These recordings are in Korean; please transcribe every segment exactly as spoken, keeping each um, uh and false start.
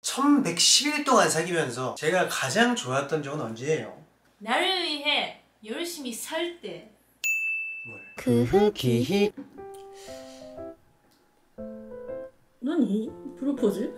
천백십 일 동안 사귀면서 제가 가장 좋았던 적은 언제예요? 나를 위해 열심히 살 때. 뭘? 크흐기히. 何? 프로포즈?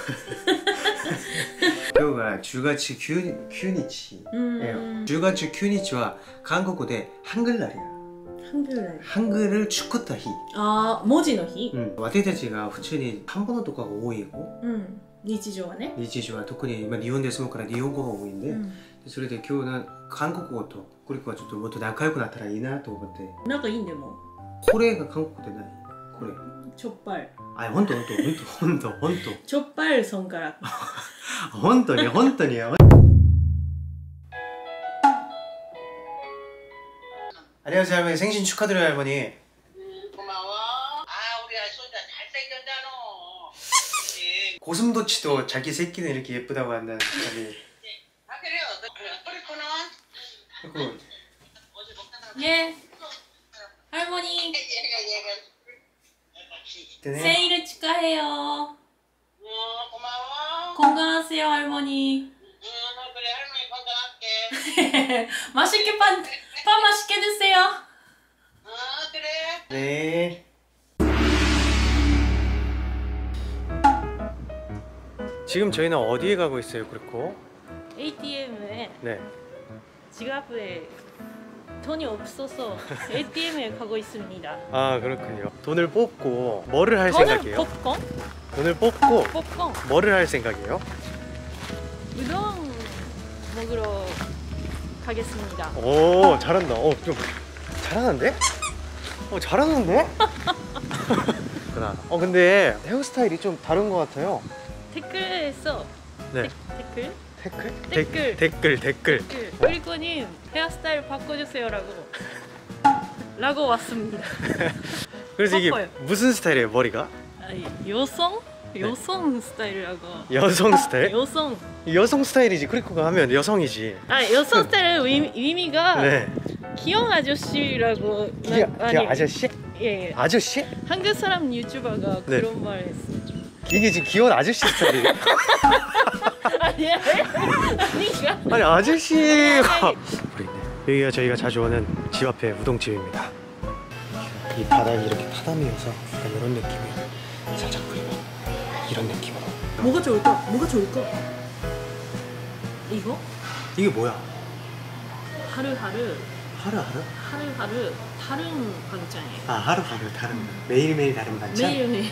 今日がじゅうがつきゅうにち。じゅうがつきゅうにちは韓国でハングル날이야。 ハングル날。 ハングル作った日。 ああ、文字の日。 うん。私たちが普通に漢物とかが多いよ。 うん。日常はね。日常は特に今日本で住むから日本語が多いんで、 うん、 それで今日な韓国語とこれはちょっともっと仲良くなったらいいなと思って。 仲いいんでも。 これが韓国でない。これ。 チョッパル。 あ、本当本当本当本当。 チョッパルソンから。 本当に本当に。안녕하세요 할머니. 생신 축하드려요 할머니. 고마워. 아 우리 손자 잘생겼다 너. 고슴도치도 자기 새끼는 이렇게 예쁘다고 한다는 사람이. 아 그래요? 토리코는? 예. 할머니. 네. 생일을 축하해요. 어 고마워. 건강하세요 할머니. 응 그래 할머니 건강할게. 맛있게 pan, pan 맛있게 드세요. 어 그래. 네. 지금 저희는 어디에 가고 있어요, 그렇고? 에이티엠에 네. 지갑에 돈이 없어서 에이티엠에 가고 있습니다. 아 그렇군요. 돈을 뽑고 뭐를 할 돈을 생각이에요? 뽑고? 돈을 뽑고 뽑고 뭐를 할 생각이에요? 우동 먹으러 가겠습니다. 오 잘한다. 어 좀 잘하는데? 어 잘하는데? 어 근데 헤어스타일이 좀 다른 것 같아요. 댓글에서 네. 댓글? 댓글? 댓글 댓글 댓글 그리고님 헤어스타일 바꿔주세요라고 라고 왔습니다. 그래서 이게 바꿔요. 무슨 스타일이에요 머리가? 아니, 여성? 여성 스타일이라고. 여성 스타일? 여성 여성 스타일이지. 크리코가 하면 여성이지. 아 여성 스타일 의미, 의미가 네. 귀여운 아저씨라고. 귀여, 귀여 아저씨? 예, 예. 아저씨? 한국 사람 유튜버가 네. 그런 말 했어. 이게 지금 귀여운 아저씨 스타일이에요? 아니 아니가. 아니 아저씨가 여기가 저희가 자주 오는 집 앞에 우동집입니다. 이 바닥이 이렇게 타담이어서 약간 이런 느낌이에요. 살짝 그리고 이런 느낌으로. 뭐가 좋을까? 뭐가 좋을까? 이거? 이게 뭐야? 하루하루 하루하루? 하루하루 다른 반찬이에요. 아 하루하루 다른 매일매일 다른 반찬? 매일매일.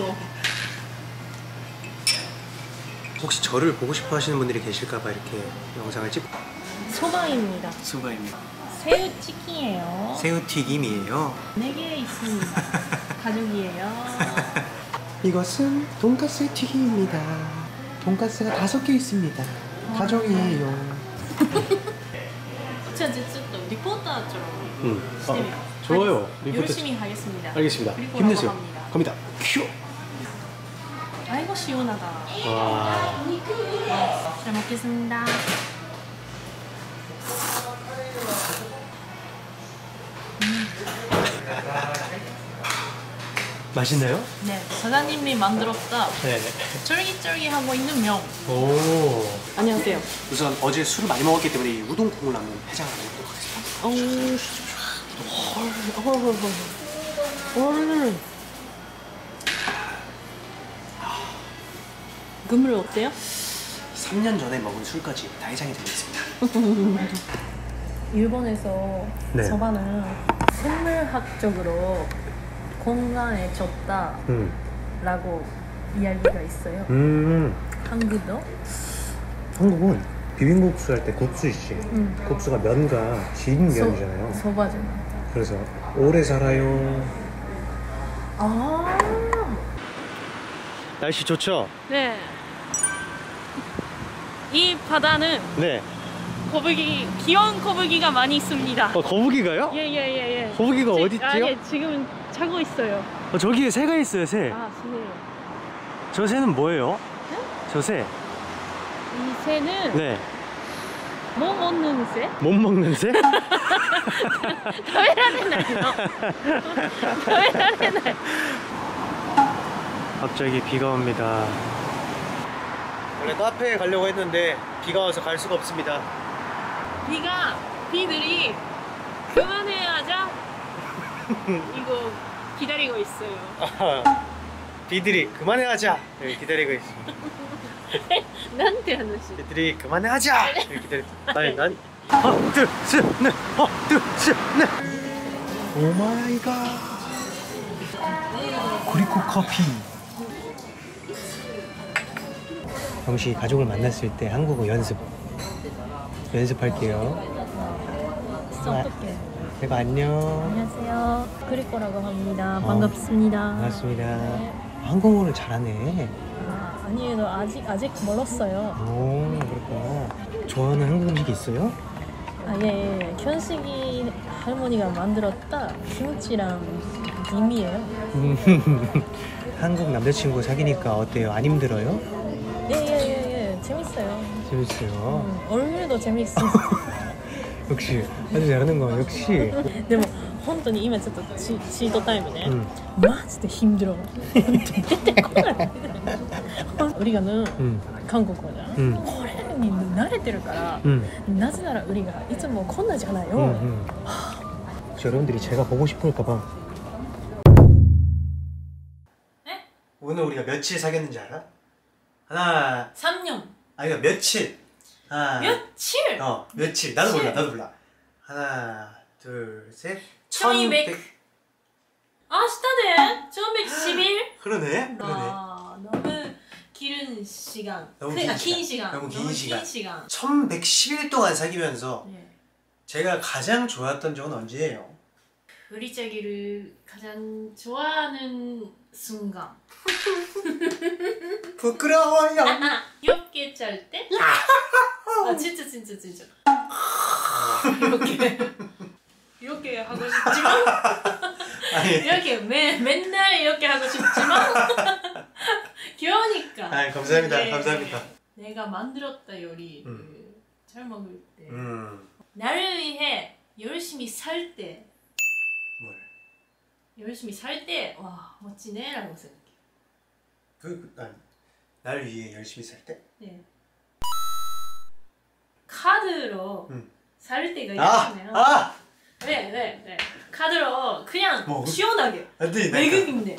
혹시 저를 보고 싶어 하시는 분들이 계실까봐 이렇게 영상을 찍고. 소바입니다. 소바입니다. 새우치킨이에요. 새우튀김이에요. 네 개 있습니다. 가족이에요. 이것은 돈가스 튀김입니다. 돈가스가 다섯 개 있습니다. 가족이에요. 진짜 또 리포터처럼 응. 시대면 아, 좋아요. 리포터 열심히 하겠습니다. 알겠습니다. 리포터라고 힘내세요. 합니다. 갑니다. 큐. 아이고 시원하다. 와. 잘 먹겠습니다. 맛있나요? 네, 사장님이 만들었다. 네. 쫄깃쫄깃하고 있는 면. 오. 안녕하세요. 우선 어제 술을 많이 먹었기 때문에 이 우동 국물 한번 해장을 먹도록 하겠습니다. 오, 헐, 헐, 헐, 헐. 국물 어때요? 삼 년 전에 먹은 술까지 다 해장이 되겠습니다. 일본에서 네. 소바는 생물학적으로 건강해졌다 음. 라고 이야기가 있어요. 음. 한국도? 한국은 비빔국수 할 때 국수 있지. 음. 국수가 면과 진 면이잖아요. 소, 소바잖아. 그래서 오래 살아요. 아. 날씨 좋죠? 네. 이 바다는 네. 거북이, 귀여운 거북이가 많이 있습니다. 어, 거북이가요? 예예예 예, 예. 거북이가 지, 어디 있지요? 아, 예, 지금 자고 있어요. 어, 저기에 새가 있어요, 새. 아, 새. 저 새는 뭐예요? 네? 저 새. 이 새는 네. 뭐 먹는 새? 못 먹는 새? 食べられないの食べられない 갑자기 비가 옵니다. 원래 카페에 가려고 했는데 비가 와서 갈 수가 없습니다. 비가 비들이 그만해야자 이거 기다리고 있어요. 아, 비들이 그만해하자 여기 기다리고 있습니다. 난데 하나씩. 비들이 그만해하자 여기 기다리고. 아니 난 하나 둘셋넷 하나 둘셋넷 오 마이 갓. 그리고 커피. 정시 가족을 만났을 때 한국어 연습 연습할게요. 어떡해. 내가 안녕. 안녕하세요. 그리코라고 합니다. 어, 반갑습니다. 반갑습니다. 네. 한국어를 잘하네. 아, 아니에요. 아직 아직 멀었어요. 오, 그렇구나. 좋아하는 한국 음식이 있어요? 아, 예, 예. 현식이 할머니가 만들었다 김치랑 김이에요. 한국 남자친구 사귀니까 어때요? 안 힘들어요? 예, 예, 예, 예. 재밌어요. 재밌어요. 음, 얼굴도 재밌어요. 역시 아주 잘하는 거 역시. でも本当に今ちょっとチチートタイムね、 응. マジで힘들어. 本当に出てこない。 우리가는 응. 한국어잖아. 응. これに慣れてるから 응. なぜなら 우리가 いつもこんなじゃないよ. 응. 응. 혹시 여러분들이 제가 보고 싶을까봐. 네? 오늘 우리가 며칠 사귀었는지 알아? 하나. 3년. 아니 그러니까 며칠. 하나. 며칠? 어 며칠. 나도 몰라. 나도 몰라. 하나 둘 셋. 천이백. 아, 시다네. 천백십 일. 그러네. 그러네. 아, 너무 길은 시간. 너무 그, 긴 아, 시간. 긴 시간. 너무 긴 시간. 시간. 천백십 일 동안 사귀면서 네. 제가 가장 좋았던 적은 언제예요? 우리 자기를 가장 좋아하는 순간. 부끄러워요. 귀엽게 짤 때? 아, 진짜 진짜 진짜. 이렇게 이렇게 하고 싶지만 아니, 이렇게 매, 맨날 이렇게 하고 싶지만 귀여우니까. 아니 감사합니다. 네. 감사합니다. 내가 만들었다 요리 음. 잘 먹을 때 음, 나를 위해 열심히 살 때 뭘? 열심히 살 때 와 멋지네 라고 생각해. 그, 난 나를 위해 열심히 살 때? 네. 카드로 음. 살 때가 아, 있잖아요. 아, 네, 네, 네. 카드로 그냥 뭐, 시원하게. 안돼. 외국인데.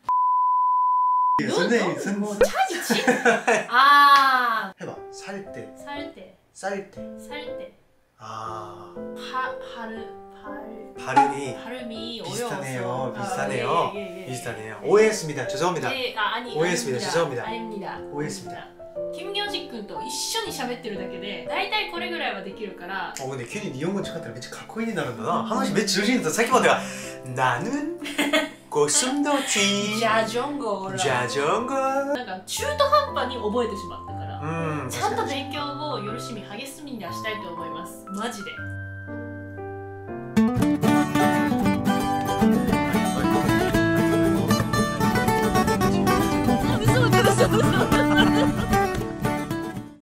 선생님, 너, 선. 뭐 차지지? 아, 해봐. 살 때, 살 때, 쌀 때. 살 때. 아, 파, 발음, 발, 발음이 발음이 비슷하네요. 어려워서. 비슷하네요. 아, 예, 예, 예, 예. 비슷하네요. 네. 오해했습니다. 죄송합니다. 예, 아, 아니, 오해했습니다. 아닙니다. 죄송합니다. 아닙니다. 오해했습니다. 김교직君と一緒に喋ってるだけでだいたいこれぐらいはできるから 어 근데 괜히 니혼고 척하더라. 매치 가코인이 나른다. 하나씩 매치 정신이 사기만 내가 나는 고슴도치 ジャジョンゴーラ 자전거. なんか中途半端に覚えてしまったから 음, ちゃんと勉強をよろしみ励みにはしたいと思いますマジで